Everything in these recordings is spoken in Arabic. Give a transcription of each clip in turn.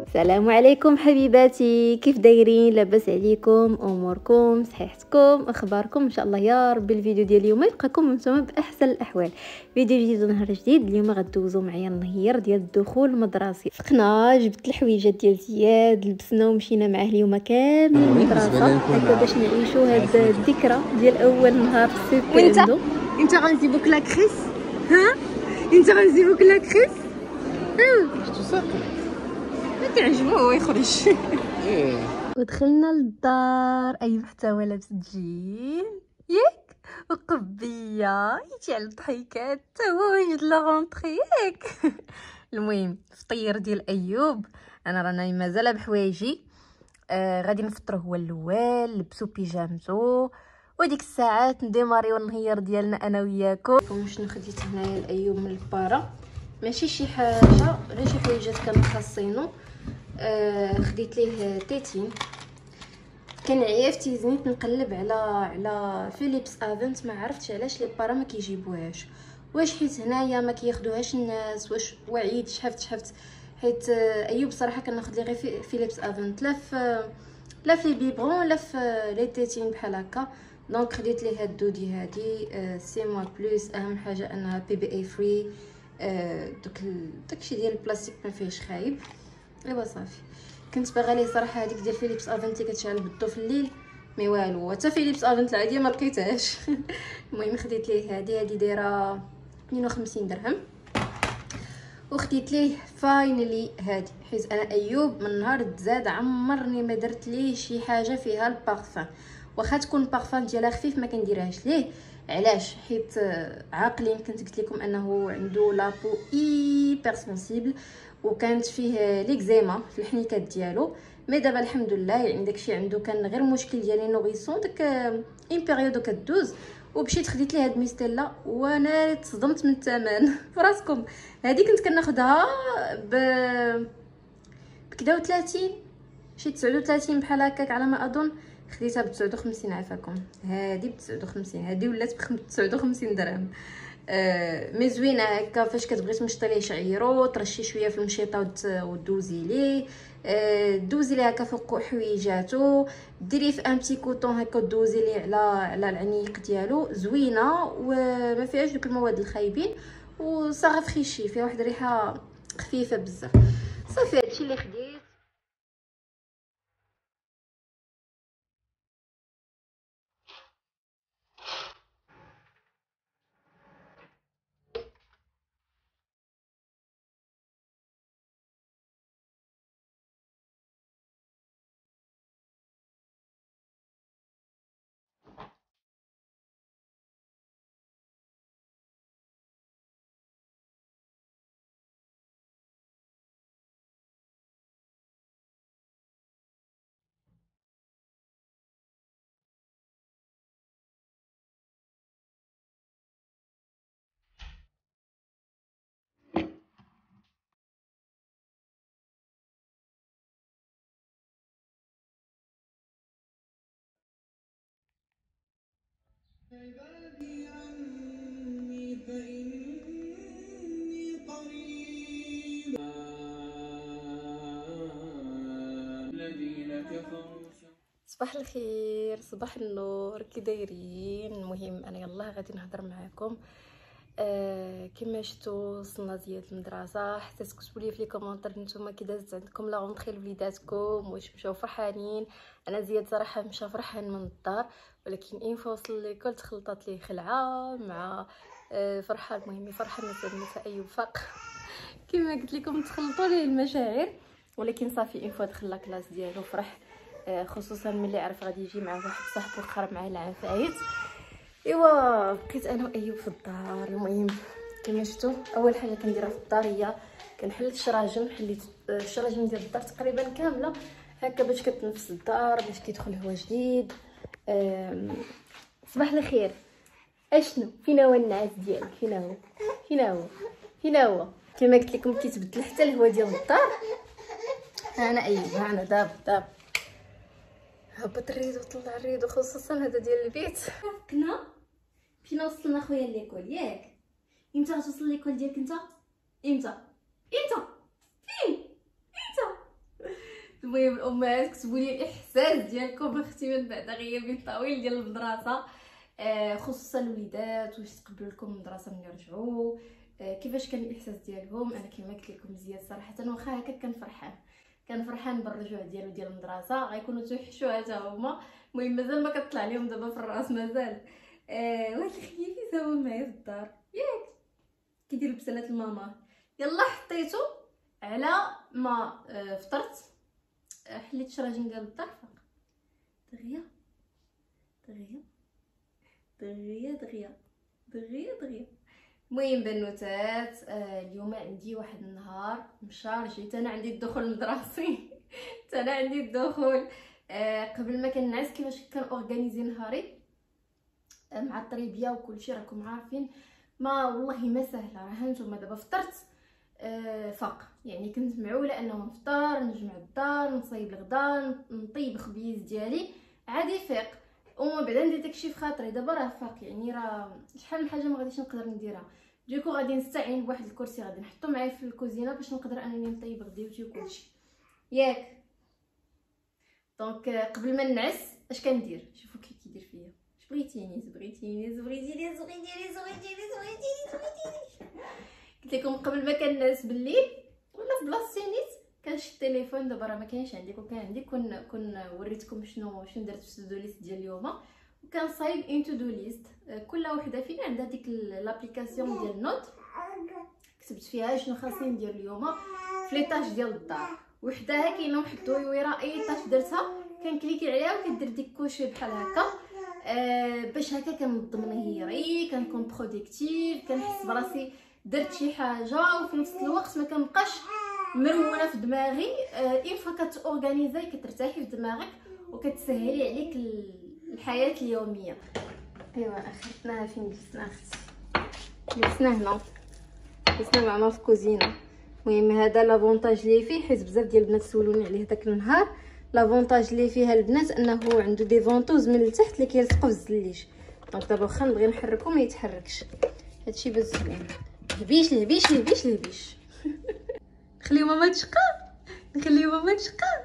السلام عليكم حبيباتي، كيف دايرين؟ لاباس عليكم؟ اموركم؟ صحيحتكم؟ اخباركم؟ ان شاء الله يا ربي. الفيديو ديال اليوم يلقاكم نتوما باحسن الاحوال. فيديو جديد ونهار جديد. اليوم غدوزو معايا النهير ديال الدخول المدرسي. فقنا جبت الحويجات ديال زياد، لبسنا ومشينا معاه اليوم كامل المدرسه هكا باش نعيشوا هاد الذكرى ديال اول نهار في السيبي عنده. انت غنجيبوك لاكريس، ها انت غنجيبوك لاكريس، شتو ساقي ما كيعجبو هو يخرج. ودخلنا للدار. ايوب حتى هو لابس الجين ياك وقبيه يجي على الضحيكات حتى هو يجد لا غونطري ياك. المهم فطير ديال ايوب، انا رانا مازال بحوايجي. غادي نفطر هو الاول، لبسو بيجامتو وديك الساعات نديماريو النهير ديالنا انا وياكم. شنو خديت هنايا لايوب من البارا؟ ماشي شي حاجه غير شي حويجات كانوا خاصينو. خديت ليه تيتين. كان عيفتي زنيت نقلب على فيليبس افنت، ما عرفتش علاش لي بارا ما كيجيبوهاش. واش حيت هنايا ما كياخدوهاش الناس، واش وعيت شحفت حيت ايوب صراحه كناخذ لي غير فيليبس افنت، لا في بيبرون لا في لي تيتين بحال هكا. دونك خديت ليه هاد الدودي هادي سي موا بلس. اهم حاجه انها بي بي اي فري، داكشي ديال البلاستيك ما فيهش خايب. ايوا صافي. كنت باغا ليه صراحه هذيك ديال فيليبس افنت اللي كتشعل بالضو في الليل، مي والو حتى فيليبس افنت العاديه ما لقيتهاش. المهم خديت ليه هذه دايره 52 درهم. وخديت ليه فاينلي هذه حيت انا ايوب من نهار تزاد عمرني ما درت ليه شي حاجه فيها البارفان، واخا تكون البارفان ديالها خفيف ما كنديرهاش ليه. علاش؟ حيت عاقلين كنت قلت لكم انه عنده لابو ايبر سنسيبل وكانت فيه ليكزيما في الحنيكات ديالو. مي دابا الحمد لله يعني داكشي عنده كان غير مشكل ديال نوغيسون داك اون بيريود كدوز. ومشيت خديت ليه هاد ميستيلا وانا تصدمت من الثمن. فراسكم هذه كنت كناخذها بكدا و 30 شي 39 بحال هكاك على ما اظن. خديتها ب 59 عافاكم. هذه ب 59، هذه ولات ب 59 درهم. مي زوينه هكا فاش كتبغي تمشطي ليه شعيرو ترشي شويه في المشيطه ودوزي ليه. دوزي ليه هكا فوق حويجاتو، ديريه في ان بتي كوطون هكا دوزي ليه على العنيق ديالو. زوينه وما فيهاش دوك المواد الخايبين وصافي فريشي، فيها واحد الريحه خفيفه بزاف. صافي هادشي اللي خديت. عبادي عني فإني قريب الذين كفروا. صباح الخير، صباح النور، كي دايرين؟ المهم انا يلا غادي نهضر معاكم. كما شفتوا وصلنا زياد المدرسه، حتى تكتبوا لي في لي كومونتير نتوما كي دازت عندكم لا غونطري لوليداتكم، واش مشاو فرحانين؟ انا زياد صراحه مشى فرحان من الدار، ولكن اين فوصل ليكول تخلطات ليه خلعه مع فرحه. المهم فرحه ما ايوب فاق. كما قلت لكم تخلطوا ليه المشاعر، ولكن صافي اين فوا دخل لا كلاس ديالو فرح. خصوصا ملي عرف غادي يجي مع واحد صاحبو قرب معاه العام فايت. ايوا بقيت انا وايوب في الدار. المهم كما شفتوا اول حاجه كنديرها في الدار هي كنحل الشراجم. حليت الشراجم ديال الدار تقريبا كامله هكا باش كتنفس الدار باش كيدخل هوا جديد. صباح الخير. اشنو فينا هو النعاس ديالك؟ فينا هو كما قلت لكم كيتبدل حتى الهواء ديال الدار. انا ايوب انا دابا هبط الريدو وطلع الريدو، خصوصا هذا ديال البيت. كنا فينا وصلنا خويا ليكول ياك؟ امتى غتوصل ليكول ديالك انت؟ امتى فين انت؟ المهم الامهات كتبوا لي الاحساس ديالكم اختي من بعد غياب طويل ديال المدرسه، خصوصا الوليدات واش تقبلوا لكم المدرسه ملي رجعوا، كيفاش كان الاحساس ديالهم. انا كما قلت لكم زياد صراحه واخا هكا كان فرحان بالرجوع ديالو ديال المدرسه، غيكونوا توحشوا حتى هما. المهم مازال ما كطلع لهم دابا في الراس مازال. واحد الخيفي هو معايا في الدار ياك كيدير بسلات الماما. يلا حطيتو على ما فطرت، حليت الشراجم ديال الدار فوق دغيا دغيا دغيا دغيا دغيا دغيا. المهم بنوتات، اليوم عندي واحد النهار مشارجي، انا عندي الدخول المدرسي انا عندي الدخول. قبل ما كنعس كيفاش كان اورغانيزي نهاري مع التربيه وكلشي، راكم عارفين ما والله ما سهله. راه هانتوما دابا فطرت فاق، يعني كنت معوله انه نفطر نجمع الدار نصايب الغدا نطيب الخبيز ديالي عادي فيق، ومن بعد ندير داكشي في خاطري. دابا راه فاق، يعني راه شحال من حاجه ما غاديش نقدر نديرها. ديكو غادي نستعين بواحد الكرسي غادي نحطو معايا في الكوزينه باش نقدر انني نطيب غديوتي وكلشي ياك. دونك قبل ما نعس اش كندير؟ شوفوا كي كيدير فيا. اش بغيتيني قلت لكم قبل ما كنعس بالليل ولا في بلاصتي نيت كنشد التليفون. دابا راه ما كاينش عندي، كون كان عندي كون وريتكم شنو درت في التودو ليست ديال اليوم. وكنصايب ان تودو ليست، كل وحده فينا عندها ديك لابليكاسيون ديال نوت كتبت فيها شنو خاصني ندير اليوم في لي طاش ديال الدار. وحدها كاينه واحد الدويره اي طاش درتها كنكليكي عليها وكدير ديك كوشي بحال هكا، باش هكا كنظم نهيري، كنكون برودكتيف، كنحس براسي درت شي حاجه، وفي نفس الوقت ما كنبقاش مرونه في دماغي. اين فوا كتورغانيزاي كترتاحي في دماغك وكتسهلي عليك الحياه اليوميه. ايوا اخرتناها فين جلسنا اختي؟ جلسنا هنا، جلسنا معنا في الكوزينه. المهم هذا لافونتاج لي فيه، حيت بزاف ديال البنات سولوني عليه داك النهار. لافونتاج لي فيها البنات انه عنده دي فونطوز من التحت اللي كيلصقوا في الزليج. دونك دابا واخا نبغي نحركو ما يتحركش. هادشي باش زوين. لهبيش لهبيش لهبيش لهبيش نخليو ماما تشقى، نخليو ماما تشقى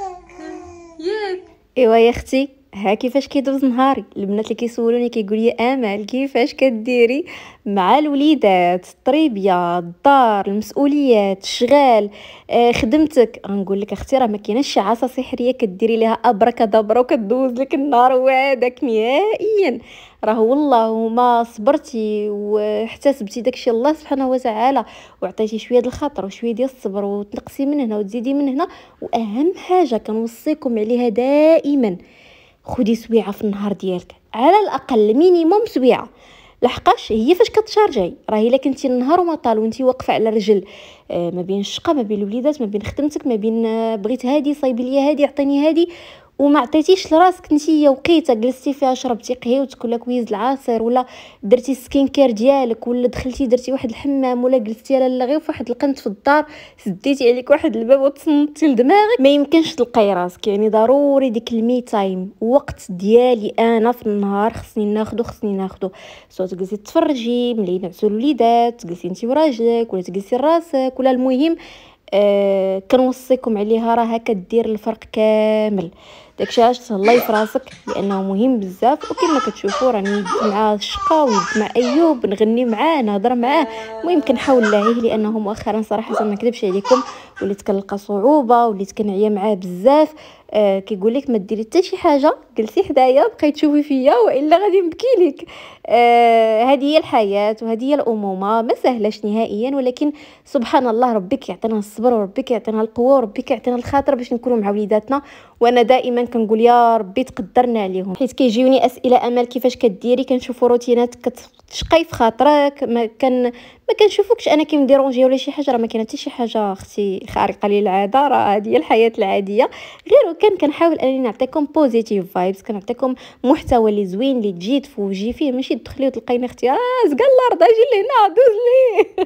ياك. ايوا يا اختي ها كيفاش كيدوز نهاري. البنات اللي كيسولوني كيقول لي امل كيفاش كديري مع الوليدات، التربيه، الدار، المسؤوليات، الشغال، خدمتك. غنقول لك اختي راه ما كايناش شي عصا سحريه كديري ليها ابركادابرا وكدوز لك النهار وهذاك نهائيا. راه والله ما صبرتي واحتسبتي داكشي الله سبحانه وتعالى وعطيتي شويه ديال الخاطر وشويه ديال الصبر وتنقصي من هنا وتزيدي من هنا. واهم حاجه كنوصيكم عليها دائما، خدي سويعه في النهار ديالك، على الاقل مينيموم سويعه. لحقاش هي فاش كتشارجي راه الا كنتي النهار وما طال وانتي واقفه على رجل، ما بين الشقه، ما بين الوليدات، ما بين خدمتك، ما بين بغيت هادي صايبي لي هادي عطيني هادي، وما عطيتيش لراسك نتيا وقيته جلستي فيها شربتي قهيوتك ولا كويز العصير ولا درتي سكين كير ديالك ولا دخلتي درتي واحد الحمام ولا جلستي على غير فواحد القنت في الدار سديتي عليك واحد الباب وتصنتي لدماغك، ما يمكنش تلقاي راسك. يعني ضروري ديك المي تايم، وقت ديالي انا في النهار خصني ناخذو سواء تجلسي تفرجي ملي ينعسوا الوليدات، تجلسي انت وراجلك ولا تجلسي راسك ولا المهم كنوصيكم عليها راها كدير الفرق كامل. داكشي علاش تهلاي في راسك لانه مهم بزاف. وكما كتشوفوا راني يد مع الشقا ويد مع ايوب، نغني معاه نهضر معاه. المهم كنحاول نلاهيه لانه مؤخرا صراحه ما نكذبش عليكم وليت كنلقى صعوبه، وليت كنعيا معاه بزاف. كيقول لك ما ديري حتى شي حاجه، جلسي حدايا بقيت تشوفي فيا والا غادي نبكي لك. هذه هي الحياه وهذه هي الامومه، ما سهلاش نهائيا، ولكن سبحان الله ربي كيعطينا الصبر وربي كيعطينا القوه وربي كيعطينا الخاطر باش نكونوا مع وليداتنا. وانا دائما كنقول يا ربي تقدرنا عليهم، حيت كيجيوني اسئله امل كيفاش كديري، كنشوفوا روتينات كتشقي في خاطرك، ما كنشوفوكش انا كنديرونجي ولا شي حاجه. راه ما كاينه حتى شي حاجه اختي خارقه للعاده، راه هذه هي الحياه العاديه. غير كنحاول انني نعطيكم بوزيتيف فايبس، كنعطيكم محتوى اللي زوين اللي تجي تفوجي فيه، ماشي تدخلي وتلقيني اختي زقال الارض اجي لهنا دوز لي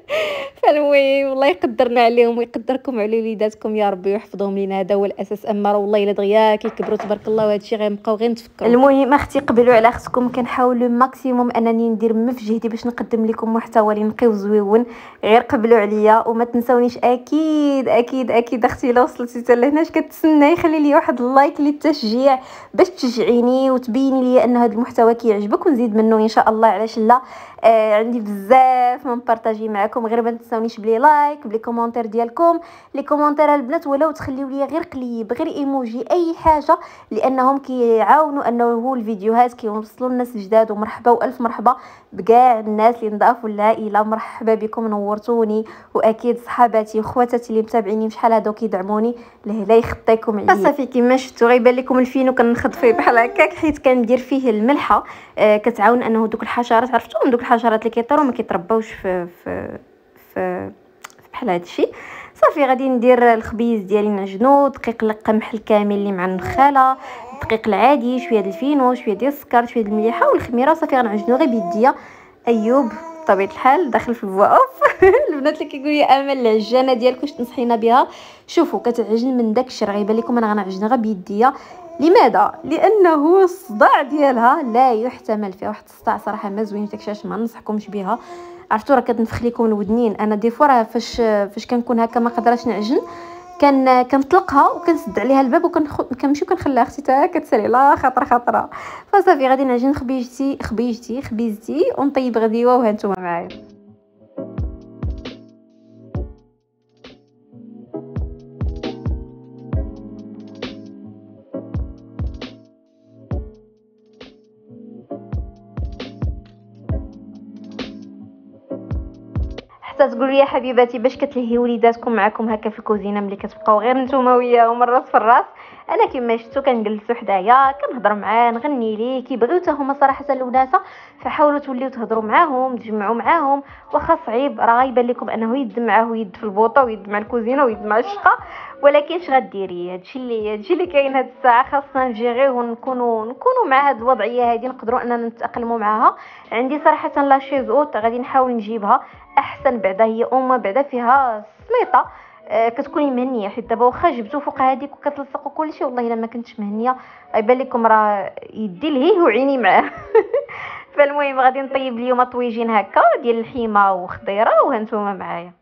فالمهم الله يقدرنا عليهم ويقدركم على وليداتكم يا ربي ويحفظهم لينا. هذا هو الاساس. اما والله الا دغيا كيكبروا تبارك الله وهذا الشيء غنبقاو غير نتفكروا. المهم اختي قبلوا على اختكم، كنحاول ماكسيموم انني ندير ما في جهدي باش نقدم لكم محتوى اللي ينقيو زويون غير قبلوا عليا. وما تنسونيش اكيد اكيد اكيد اختي الا وصلتي حتى لهنا كتسناي خلي لي واحد اللايك للتشجيع باش تشجعيني وتبيني لي ان هذا المحتوى كيعجبك ونزيد منه ان شاء الله. علاش لا؟ عندي بزاف من بارطاجي معكم، غير ما تنسونيش بلي لايك بلي كومونتير ديالكم. لي كومونتير البنات ولو تخليو لي غير قليب غير ايموجي اي حاجه، لانهم كيعاونوا انه الفيديوهات كيوصلوا للناس الجداد. ومرحبا والف مرحبا بكاع الناس اللي انضافوا للعائله، مرحبا بكم نورتوني. واكيد صحاباتي وخواتاتي اللي متابعيني بشحال هادو كيدعموني، لا يخطيكم عليا. صافي كيما شفتوا غيبان لكم الفينو كنخض فيه بحال هكاك، حيت كندير فيه الملحه كتعاون انه دوك الحشرات، عرفتوهم دوك الحشرات اللي كيطيروا ما كيترباوش في بحال هذا الشيء. صافي غادي ندير الخبيز ديالي نعجنو، دقيق القمح الكامل اللي مع النخاله، الدقيق العادي، شويه ديال الفينو، شويه ديال السكر، شويه ديال المليحه والخميره. صافي غنعجنو غير بيديا. ايوب بطبيعه الحال داخل في الفوا اوف. البنات اللي كيقولوا لي امل العجانه ديالك واش تنصحينا بها؟ شوفوا كتعجن من داك الشيء، غيبان لكم انا غنعجنها غير بيديا. لماذا؟ لانه الصداع ديالها لا يحتمل فيه، واحد الصداع صراحه ما زوين داكشي، ما ننصحكمش بها. عرفتوا راه كتنفخ لكم الودنين. انا دي فوا راه فاش كنكون هكا ما قدرتش نعجن كنطلقها وكنسد عليها الباب وكنمشي وكنخليها اختي حتى كتسالي لا خطره. فصافي غادي نعجن خبيزتي ونطيب غديوه وهانتوما معايا. حتى تقولوا لي حبيباتي باش كتلهيو وليداتكم معكم هكا في الكوزينه ملي كتبقاو غير نتوما وياهم الراس في الراس؟ انا كما شفتوا كنجلسوا حدايا كنهضر معاه نغني ليه، كيبغيو حتى هما صراحه الوناسه. فحاولوا توليو تهضروا معاهم تجمعوا معاهم، واخا صعيب راه غايبان لكم انه يد معاه يد في البوطه ويد مع الكوزينه ويد مع الشقه، ولكن اش غديري؟ هادشي اللي كاين هاد الساعه، خاصنا نجيغيوه ونكونوا مع هاد الوضعيه هذه، نقدروا اننا نتاقلموا معاها. عندي صراحه لا شيز اوت غادي نحاول نجيبها احسن، بعدا هي بعدا فيها سميطه كتكوني مهنيه، حيت دابا واخا جبتو فوق هذيك وكتلصق وكلشي والله الا ما كنتش مهنيه. غيبان لكم راه يدي لهيه وعيني معاه. فالمهم غادي نطيب اليوم طويجين هكا ديال الحيمه وخضيره وهانتوما معايا.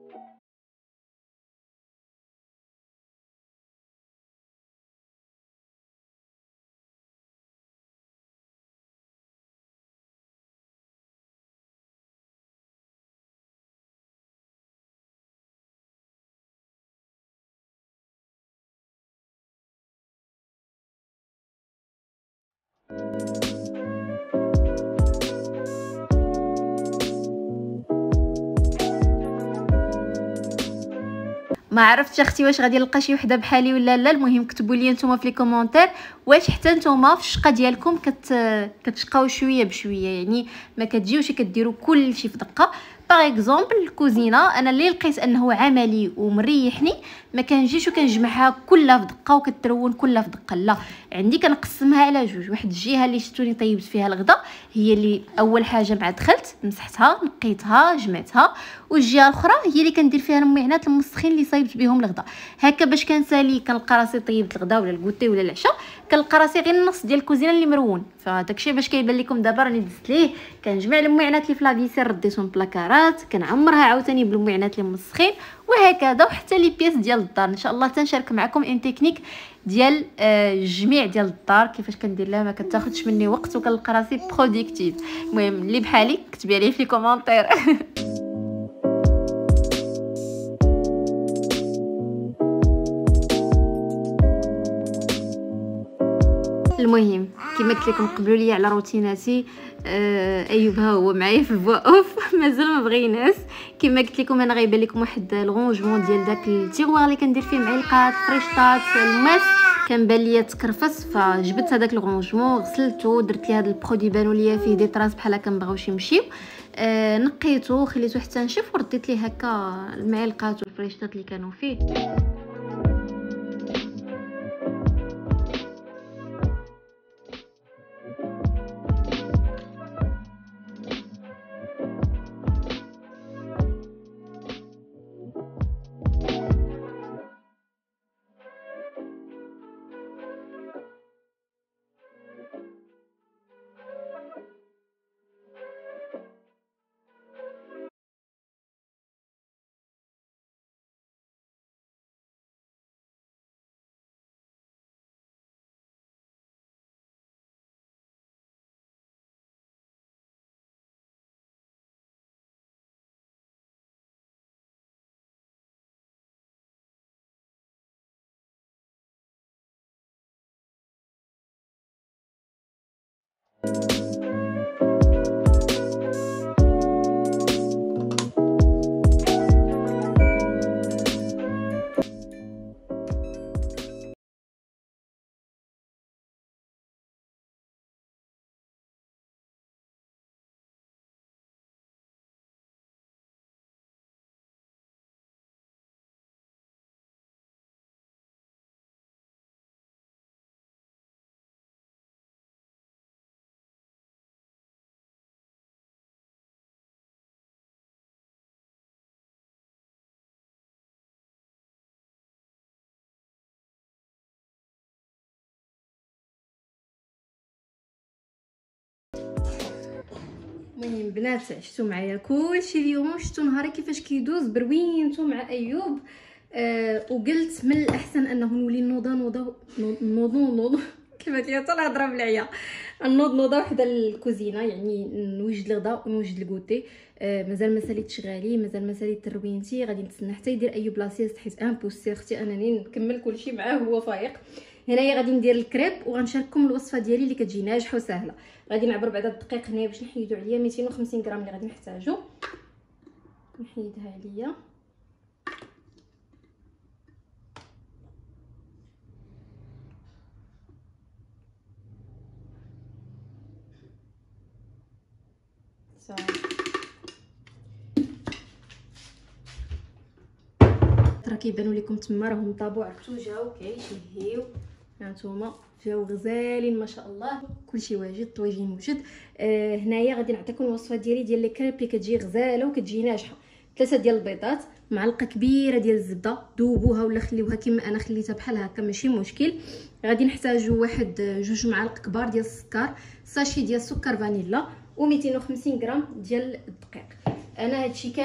ما عرفتش اختي واش غادي نلقى شي وحده بحالي ولا لا. المهم كتبوا لي نتوما في لي كومونتير واش حتى نتوما في الشقه ديالكم كتشقاو شويه بشويه، يعني ما كتجيوش كديروا كل شيء في دقه. باغ اكزومبل الكوزينه انا اللي لقيت انه عملي ومريحني ما كنجيش وكنجمعها كلها في دقه وكترون كلها في دقه، لا عندي كنقسمها على جوج. واحد الجهه اللي شفتوني طيبت فيها الغدا هي اللي اول حاجه مع دخلت مسحتها نقيتها جمعتها، والجهه الاخرى هي اللي كندير فيها المعينات المسخين اللي صايبت بهم الغدا. هكا باش كنسالي كنلقى راسي طيبت الغدا ولا الكوتي ولا العشاء كنلقى راسي غير النص ديال الكوزينه اللي مرون. فداكشي باش كيبان لكم دابا راني دزت ليه كنجمع المعينات اللي في لافيسير رديتهم بلاكارات كنعمرها عاوتاني بالمعينات اللي مسخين وهكذا، وحتى لي بيس ديال الدار ان شاء الله تنشارك معكم ان تكنيك ديال الجميع ديال الدار كيفاش كندير لها ما كتاخذش مني وقت وكنلقى راسي برودكتيف. المهم اللي بحالي كتبي لي في لي كومونتير. المهم كما قلت لكم قبلوا لي على روتيناتي. ايوب ها هو معايا في الفوا اوف مازال ما بغيناش. كما قلت لكم انا غايبه لكم واحد الغونجمون ديال داك التيغوار اللي كندير فيه معلقات فريشطات الماس كان بان ليا تكرفس، فجبت هذاك الغونجمون غسلته درت ليه هذا البرودوي بانوا ليا فيه دي طراس بحال هكا مبغاوش يمشيو، نقيته خليته حتى نشف ورديت ليه هكا المعلقات والفريشطات اللي كانوا فيه. المهم بنات عشتو معايا كلشي اليوم، شفتو نهاري كيفاش كيدوز بروينتو مع ايوب. وقلت من الاحسن انه نولي نوض كيف هي حتى الهضره بالعيا، نوض وحده الكوزينه، يعني نوجد الغداء ونوجد الكوتي. مازال ما ساليتش غالي، مازال ما ساليت تروينتي، غادي نتسنى حتى يدير ايوب لاصيست حيت امبوسير اختي انني نكمل كلشي معاه هو فايق. هنايا غادي ندير الكريب وغنشارككم الوصفه ديالي اللي كتجي ناجحه وسهله. غادي نعبر بعد الدقيق هنايا باش نحيدو عليا 250 غرام اللي غادي نحتاجو. نحيدها عليا صافي. راه كيبانوا لكم تما راهم طابوا عرفتو جاو كيشهيو، هانتوما جاو غزالين ما شاء الله، كلشي واجد، الطويجين موجود. هنايا غادي نعطيكم الوصفه ديالي ديال لي كريب اللي كتجي غزاله وكتجي ناجحه. 3 ديال البيضات، معلقه كبيره ديال الزبده، ذوبوها ولا خليوها كما انا خليتها بحال هكا ماشي مشكل. غادي نحتاجو 2 معالق كبار ديال السكر، ساشي ديال السكر فانيلا، و250 غرام ديال الدقيق. انا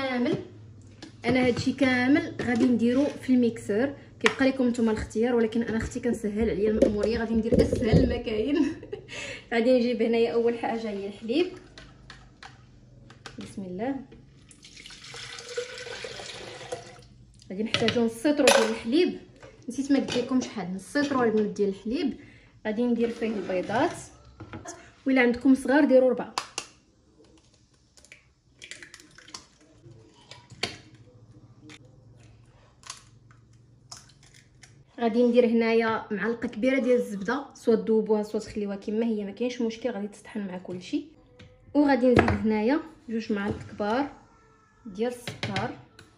هادشي كامل غادي نديرو في الميكسور. كيبقى لكم نتوما الاختيار، ولكن انا اختي كنسهل عليا الماموريه، غادي ندير اسهل ما كاين. غادي نجيب هنايا اول حاجه هي الحليب، بسم الله. غادي نحتاجو نص لتر ديال الحليب، نسيت ما قلت لكم شحال، نص لتر ديال الحليب. غادي ندير فيه البيضات، ولا عندكم صغار ديروا 4. غادي ندير هنايا معلقه كبيره ديال الزبده، سواء تذوبوها سواء تخليوها كما هي ما كاينش مشكل، غادي تطحن مع كلشي. وغادي نزيد هنايا 2 معالق كبار ديال السكر،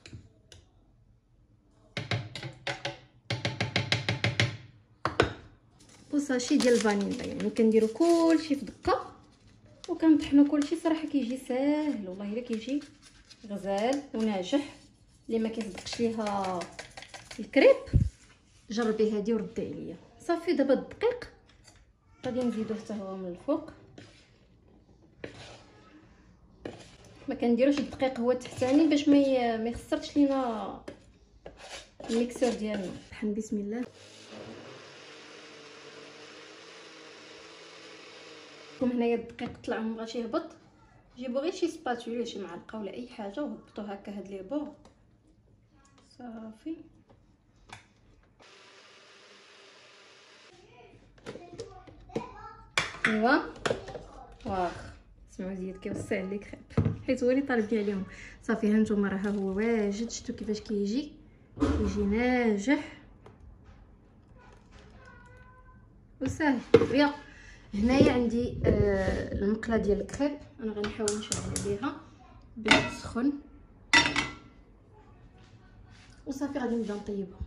وساشي ديال الفانيلا. يعني كنديروا كلشي في دقه وكنطحنوا كلشي. صراحه كيجي ساهل والله، الا كيجي غزال وناجح. اللي ما كيصدقش ليها الكريب جربي هذه وردي عليا. صافي دابا الدقيق غادي نزيدوه حتى هو من الفوق. ما كنديروش الدقيق هو التحتاني باش ما يخسرش لينا الميكسور ديالنا. طحن بسم الله. كم هنايا الدقيق طلع ما بغاش يهبط، جيبوا غير شي سباتول ولا شي معلقه ولا اي حاجه وهبطوا هكا هاد لي بور. صافي ايوا واخ سمعوا زيد كيوصي على الكريب حيت هو اللي طالب لي عليهم. صافي هانتوما راه هو واجد، شفتوا كيفاش كيجي ناجح وسهل. يا هنايا عندي المقله ديال الكريب، انا غنحاول نشعل عليها باش تسخن وصافي. غادي نبدا نطيبها.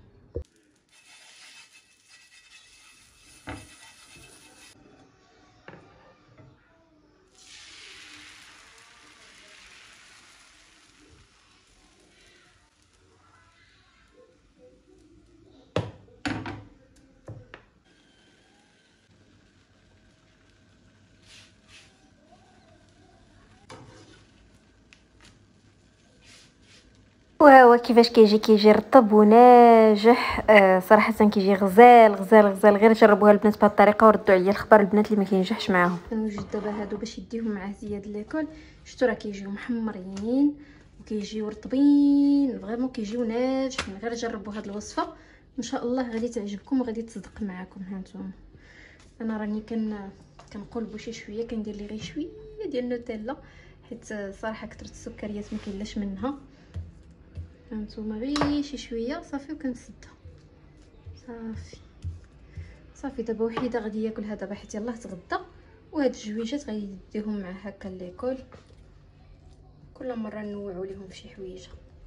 وهو كيفاش كيجي رطب وناجح. صراحه كيجي غزال غزال غزال. غير جربوها البنات بهذه الطريقه وردوا عليا الخبر البنات اللي ما كينجحش معاهم. كنوجد دابا هادو باش يديهم مع زياد ليكول. شفتوا راه كيجيو محمرين وكيجيو رطبين فريمون، كيجيو ناجحين. غير جربوا هذه الوصفه ان شاء الله غادي تعجبكم وغادي تصدق معكم. هانتوما انا راني كنقلبوا شي شويه، كندير لي غير شويه ديال النوتيلا حيت صراحه كثرت السكريات ما كاينلاش منها. هانتوما غير شي شويه صافي وكنسدها. صافي دابا وحيده غادي ياكلها دابا حيت يلاه تغدى. وهاد الجويجات غادي يديهم مع هكا ليكول، كل مره نوعوا لهم بشي حويجه.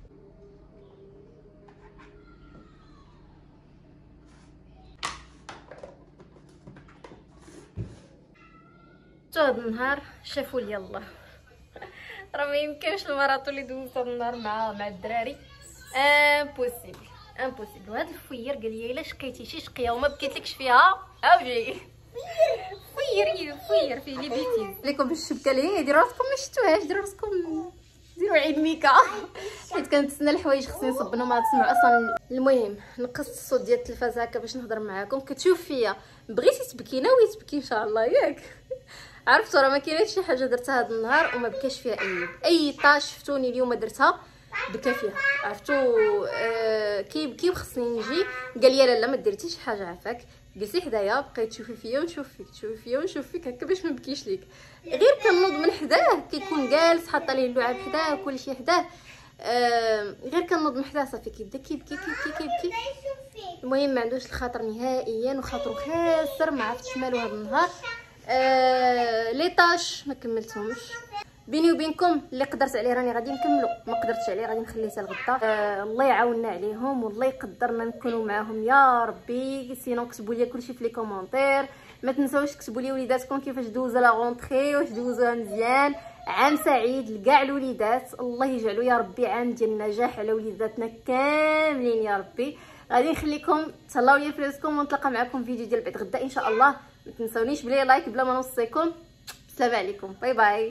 هاد النهار شافوا لي الله، راه ما يمكنش المرات اللي دوزت هاد النهار مع الدراري امبوسيبل. وهاد الفوير قال لي الا شقيتي شي شقيه وما بكيتلكش فيها اوجي فوير فيه لي بيتيز ليكم بالشبكه اللي ديروا راسكم ما شفتوهاش، ديروا راسكم ديروا عيد ميكا حيت كنتسنى الحوايج خصني نصبنهم ما تسمعوا اصلا. المهم نقصت الصوت ديال التلفازه هكا باش نهضر معاكم. كتشوف فيا بغيتي تبكي ناوي تبكي ان شاء الله ياك. عرفتوا راه ما كايناش شي حاجه درتها هذا النهار وما بكاش فيها اي طاش شفتوني اليوم درتها بكى فيها. عرفتوا كيبكي وخصني نجي قال لي لا ما ديرتيش شي حاجه عافاك، جلسي حدايا بقيت تشوفي فيا ونشوف فيك تشوفي فيا ونشوف فيك هكا باش ما نبكيش ليك. غير كنوض من حداه كيكون جالس حاطه ليه اللعاب حداه كلشي حداه، غير كنوض من حداه صافي كيبدا كيبكي كيبكي كيبكي. المهم ما عندوش الخاطر نهائيا وخاطرو خاسر ما عرفتش مالو هذا النهار. لي طاش ما كملتهمش بيني وبينكم، اللي قدرت عليه راني غادي نكملو، ما قدرتش عليه غادي نخليه حتى الغدا. الله يعاوننا عليهم والله يقدرنا نكونوا معاهم يا ربي. سينو كتبوا لي كلشي في لي كومونتير، ما تنساوش تكتبوا لي وليداتكم كيفاش دوزوا لا غونطري، واش دوزوها مزيان. عام سعيد لكاع الوليدات، الله يجعلو يا ربي عام ديال النجاح على وليداتنا كاملين يا ربي. غادي نخليكم تهلاو لي في راسكم ونتلاقى معكم فيديو ديال بعد غدا ان شاء الله. ما تنساونيش بلي لايك بلا ما نوصيكم. السلام عليكم، باي باي.